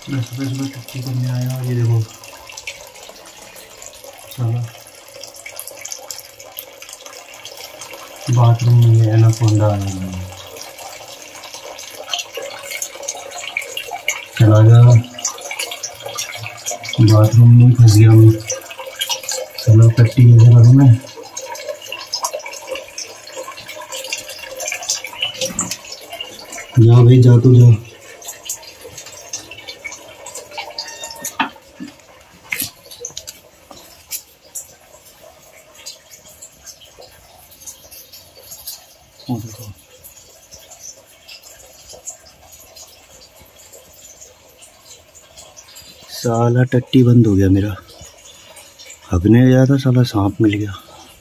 मैं सुबह सुबह टट्टी करने आया और ये देखो साला बाथरूम में एनाकोंडा आया। चला जा बाथरूम में फंस गया मैं। चलो टट्टी कैसे करूँ मैं? जा भाई जा तू जा। साला टट्टी बंद हो गया मेरा। हगने गया था साला सांप मिल गया।